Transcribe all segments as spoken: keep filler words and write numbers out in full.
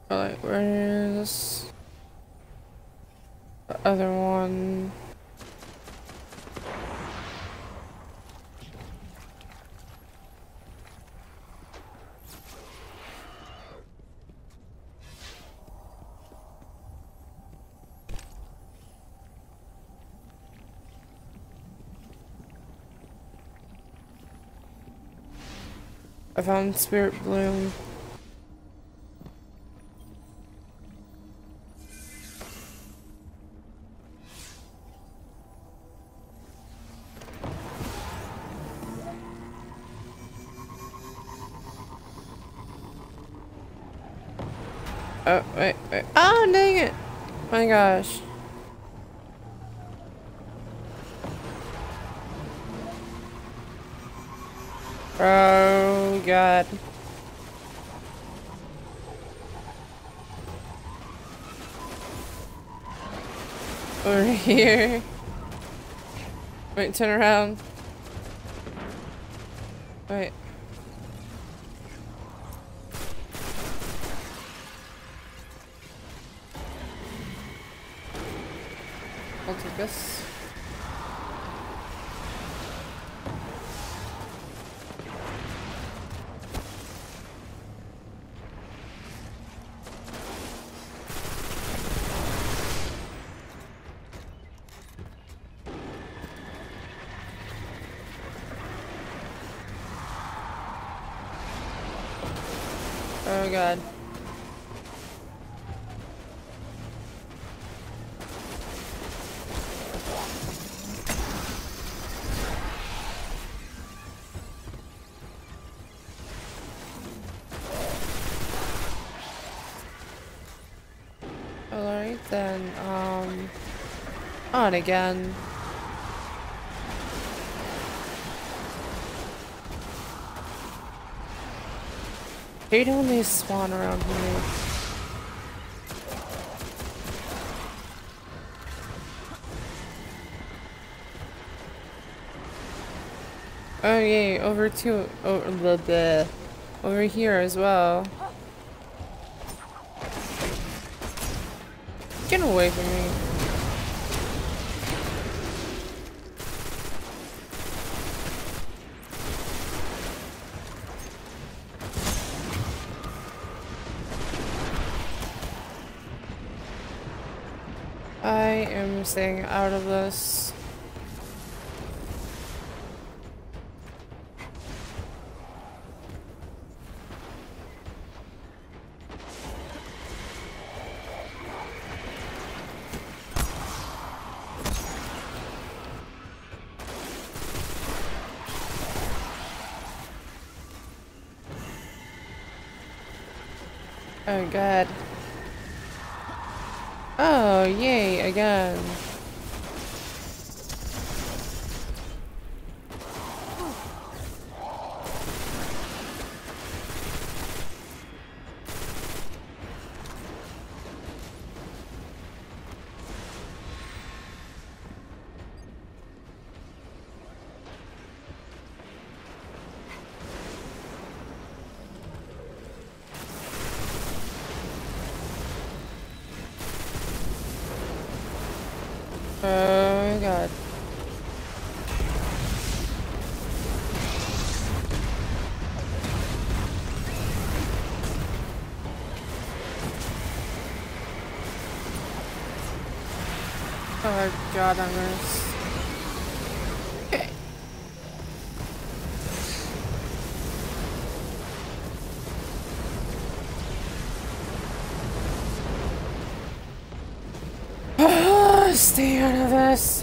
Alright, where's the other one? I found Spirit Bloom. Oh, wait, wait. Oh, dang it! My gosh. Oh, God. Over here. Wait, turn around. Wait. I'll take this. Oh God. Alright then, um... on again. They don't only spawn around here. Oh yay, over to over the, the over here as well. Get away from me. I am staying out of this. Oh God. Oh, yay, again. Oh God. Oh God, I'm gonna... Okay. Stay out of this.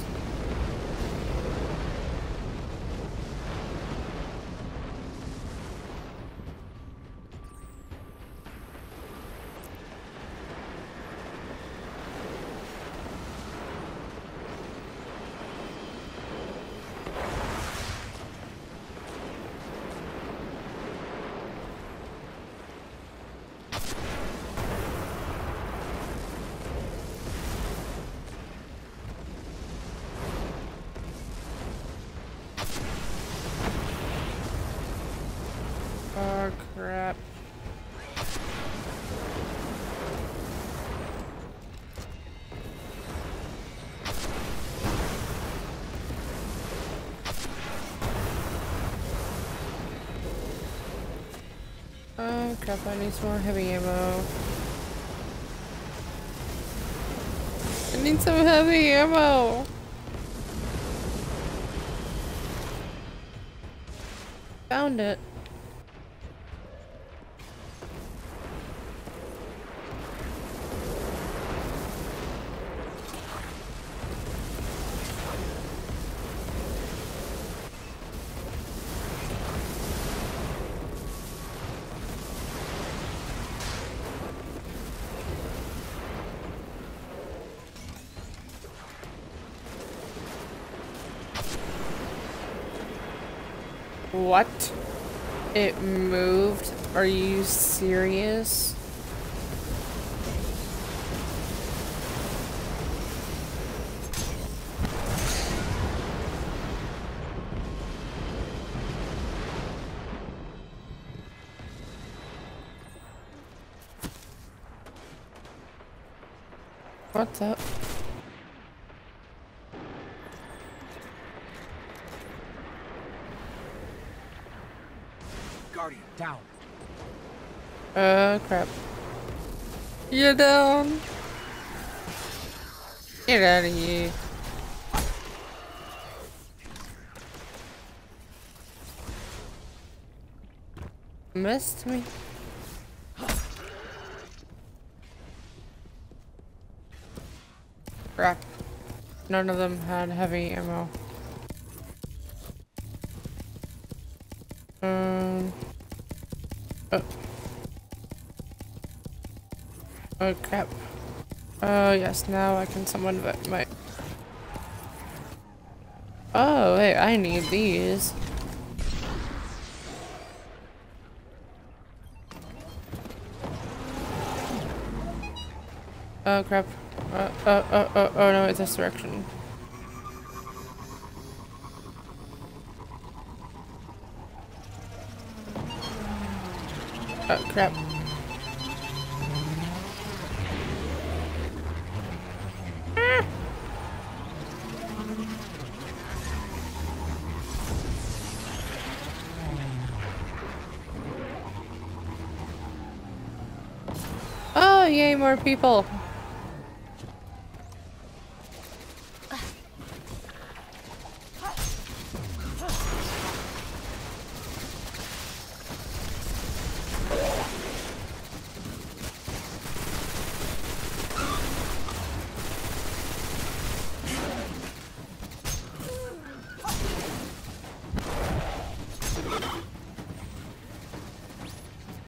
Oh crap. crap, I need some more heavy ammo. I need some heavy ammo! Found it. What? It moved? Are you serious? What's up? Guardian, down. Uh, crap. You're down. Get out of here. Missed me. Crap. None of them had heavy ammo. Um. Oh. Oh crap. Oh yes, now I can summon my. Oh wait, I need these. Oh crap. Uh, oh, oh, oh, oh no, it's this direction. Oh crap. Ah. Oh yay, more people.